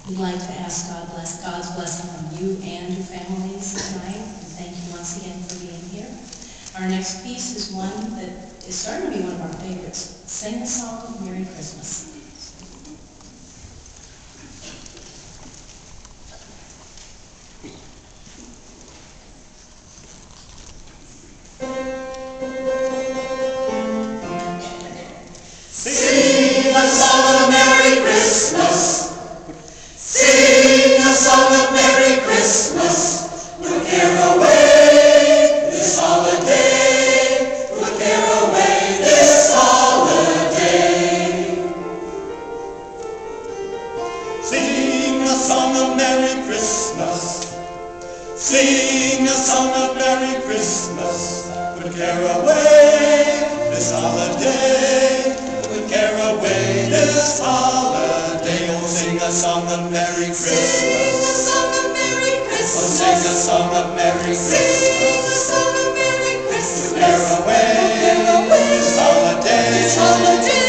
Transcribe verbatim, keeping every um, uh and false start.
We'd like to ask God bless, God's blessing on you and your families tonight. And thank you once again for being here. Our next piece is one that is starting to be one of our favorites. Sing a song of Merry Christmas. Sing a song of Merry Christmas. Sing a song of Merry Christmas. Put care away this holiday. Put care away this holiday. Sing a song of Merry Christmas. Sing a song of Merry Christmas. Put care away this holiday. Put care away this holiday. Oh, sing a song of Merry Christmas. Sing a song of Merry Christmas. Oh, sing a song of Merry Sing Christmas. a song of Merry Christmas. Put care away Put care away this holiday. this holiday.